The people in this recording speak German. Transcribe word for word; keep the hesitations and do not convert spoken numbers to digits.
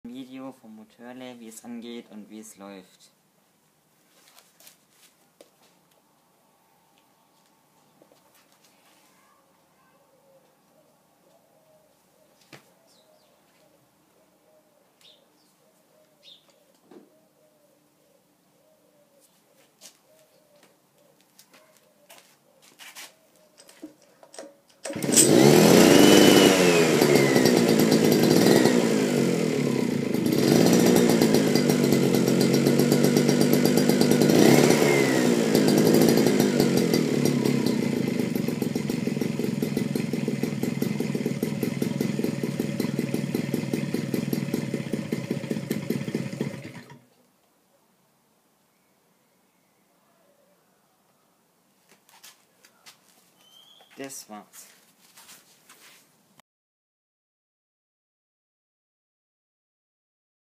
Video vom Motorle, wie es angeht und wie es läuft. Das war's.